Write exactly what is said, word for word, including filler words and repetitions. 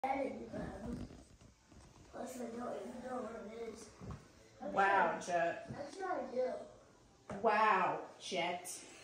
Plus, I don't even know what it is. Wow, Jet. That's what I do. Wow, Jet.